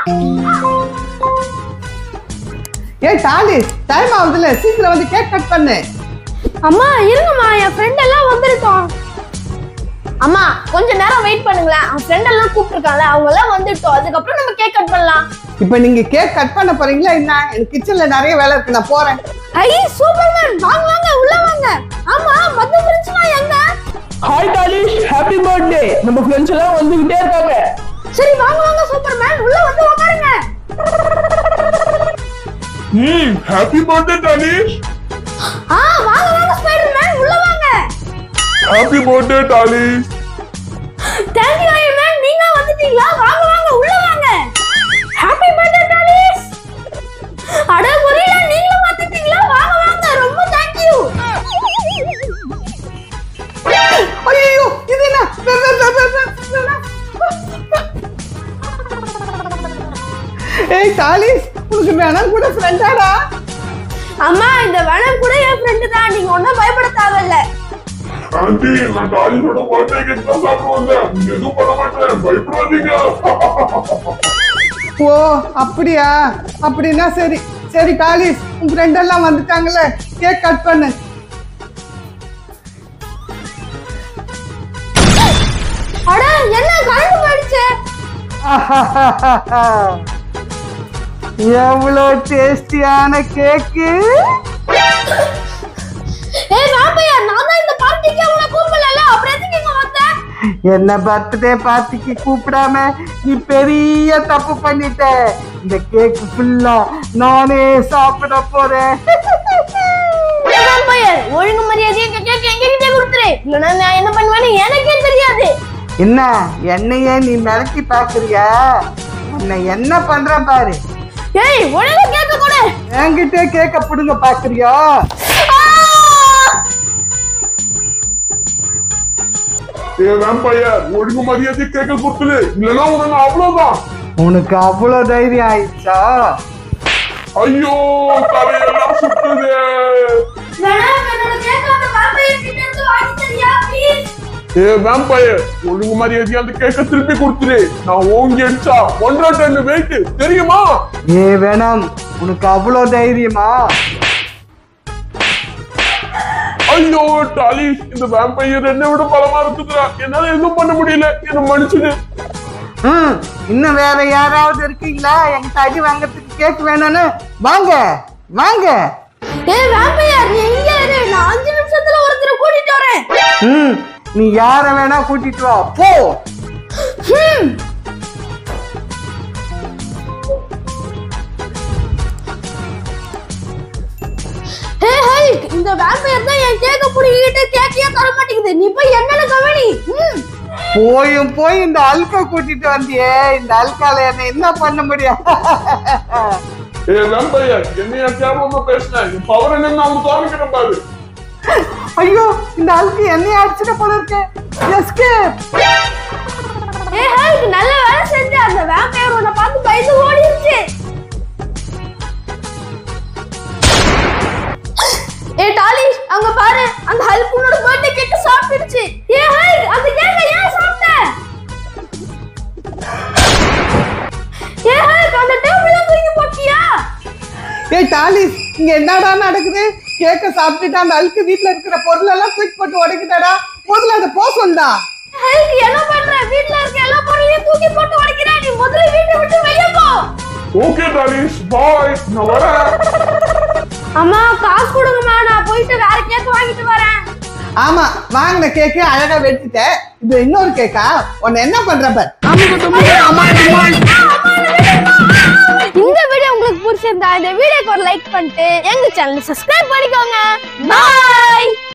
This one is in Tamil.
ஏய் டாலி, டைம் ஆகுதுல, சீக்கிரம் வந்து கேக் கட் பண்ணு. அம்மா இருங்கம்மா, என் ஃப்ரெண்ட் எல்லாம் வந்திருக்கோம். அம்மா கொஞ்ச நேரம் வெயிட் பண்ணுங்களேன், அவன் ஃப்ரெண்ட் எல்லாம் கூப்பிட்டுருக்காங்க, அவங்க எல்லாம் வந்துட்டோம், அதுக்கப்புறம் நம்ம கேக் கட் பண்ணலாம். இப்போ நீங்க கேக் கட் பண்ண போறீங்களா என்ன? எனக்கு கிச்சன்ல நிறைய வேலை இருக்கு, நான் போறேன். ஐ சூப்பர்மேன், வாங்க வாங்க உள்ள வாங்க. ஆமா மத்த ஃப்ரெண்ட்ஸ்னா எங்க? ஹாய் டாலிஷ், ஹேப்பி பர்த்டே. நம்ம ஃப்ரெண்ட்ஸ் எல்லாம் வந்துகிட்டே இருக்காங்க. சரி வாங்க வாங்க சூப்பர்மேன், உள்ள வந்து உட்காருங்க. ஹேப்பி பர்த்டே டாலிஷ். வாங்க வாங்க ஸ்பைடர்மேன், உள்ள வாங்க. ஹேப்பி பர்த்டே டாலிஷ். தேங்க் யூ அயர்ன் மேன், நீங்க வந்துட்டீங்களா? வாங்க வாங்க உள்ள வாங்க. ஹேப்பி பர்த்டே டாலிஷ். அட புரியல, நீங்களும் வந்துட்டீங்களா? வாங்க வாங்க, ரொம்ப தேங்க் யூ. ஐயோ இது என்ன? ஏய் டாலிஷ், உனக்கு வேணாம் கூட ஃப்ரெண்டாடா? அம்மா இந்த வேணம் கூட என் ஃப்ரெண்ட் தான், நீங்க ஒன்னும் பயப்பட தேவையில்ல. ஆண்டி, நான் டாலிஷோட பர்த்டே கேக் தான் சாப்பிட வந்தேன். எதுவும் பண்ண மாட்டேன், பயப்படாதீங்க. ஓ அப்படியா? அப்படின்னா சரி சரி டாலிஷ், உன் ஃப்ரெண்ட் எல்லாம் வந்துட்டாங்கல்ல, கேக் கட் பண்ணு. அட என்ன கரண்ட் போயிடுச்சு? எவ்வளவு டேஸ்டியான கேக்கு. ஏய் வாப்பையா, நான் தான் இந்த பார்ட்டிக்கு அவளை கூப்பிடல, அப்புறம் எதுக்கு இங்க வந்த? என்ன பர்த்டே பார்ட்டிக்கு கூப்பிடாம நீ பெரிய தப்பு பண்ணிட்ட. இந்த கேக் ஃபுல்லா நானே சாப்பிட போறேன். வாப்பையா, ஒழுங்கு மரியாதையா கேக் எங்ககிட்ட கொடுத்துரு, இல்லனா நான் என்ன பண்ணுவேன்னு எனக்கே தெரியாது. என்ன என்னையே நீ மிரட்டி பாக்குறியா? உன்னை என்ன பண்ற பாரு. ஏய் ஒழுங்கா கேக்க கொடு. என்கிட்ட கேக்க புடுங்க பாக்குறியா? வேம்பயர், ஒழுங்கு மரியாதை கேட்க கொடுத்துரு, இல்லைன்னா உனக்கு அவ்வளவுதான். உனக்கு அவ்வளவு தைரியம் ஆயிடுச்சா? ஐயோ தலையெல்லாம் சுத்துது. மேடம் என்னோட கேக்க அந்த வாப்பையா கிட்ட இருந்து வாங்கி தரியா ப்ளீஸ்? வேம்பயர், ஒழுங்கு மரியாதை அந்த கேக்க திருப்பி கொடுத்துரு. நான் ஓங்கி அடிச்சா 1.5 டன் வெயிட் தெரியுமா? வேணாம், உனக்கு அவ்வளவு தைரியமா? ஐயோ டாலிஷ், இந்த வேம்பயர் என்னை விட பலமா இருக்குதுடா, என்னால எதுவும் பண்ண முடியல, என்ன மன்னிச்சுடு. இன்னும் வேற யாராவது இருக்கீங்களா என்கிட்ட அடி வாங்கறதுக்கு கேக் வேணும்னு? வாங்க வாங்க. ஏய் வாப்பையா, நீ இங்க இரு, நான் 5 நிமிஷத்துல ஒருத்தரை கூட்டிட்டு வரேன். நீ யார வேணா கூட்டிட்டு வா, போ. இந்த வாம்பயர் தான் என் கேக்க புடிங்கிட்டு கேக்கையே தர மாட்டேங்குது, நீ போய் என்னன்னு கவனி. போய் இந்த அல்கா கூட்டிட்டு வந்தியே, இந்த அல்கால என்ன பண்ண முடியும்? வேம்பயர், என்னையா கேவலமா பேசினேன், என் பவர் என்னன்னு அவங்க தோணிக்கிற பாரு. ஐயோ இந்த அல்கு என்னைய அடிச்சுட்ட போல இருக்கு. எஸ்கேப். நல்ல வேலை செஞ்ச, அந்த வாம்பயர் உன்னை பார்த்து பயந்து ஓடிடுச்சு. டாலிஷ் அங்க பாரு, அந்த ஹல்க் உன்னோட பர்த்டே கேக்க சாப்பிட்டுடுச்சு. ஹல்க், அந்த கேக்க ஏன் சாப்பிட்ட? ஹல்க், அந்த டேபிள்ல தூக்கி போட்டியா? டாலிஷ், இங்க என்னடா நடக்குது? கேக்க சாப்பிட்டுட்டு அந்த அல்கு வீட்டுல இருக்கிற பொருள் எல்லாம் தூக்கி போட்டு உடைக்குதாடா. முதல்ல அதை போ சொல்லா. ஹல்க் என்ன பண்ற? வீட்டுல இருக்க எல்லா பொருளையும் தூக்கி போட்டு உடைக்கிற, நீ முதல்ல வீட்டை விட்டு வெளிய போ. ஓகே டாலிஷ், பாய், நான் வரேன். அம்மா காசு கொடுங்கம்மா, நான் போயிட்டு வேற கேக் வாங்கிட்டு வரேன். ஆமா, வாங்கின கேக்கு அழகா வெட்டிட்டேன். இது இன்னொரு கேக்கா? உன்னை என்ன பண்ற பார். இந்த வீடியோ உங்களுக்கு பிடிச்சிருந்தா இந்த வீடியோக்கு ஒரு லைக் பண்ணிட்டு எங்க சேனலை சப்ஸ்கிரைப் பண்ணிக்கோங்க. பாய்.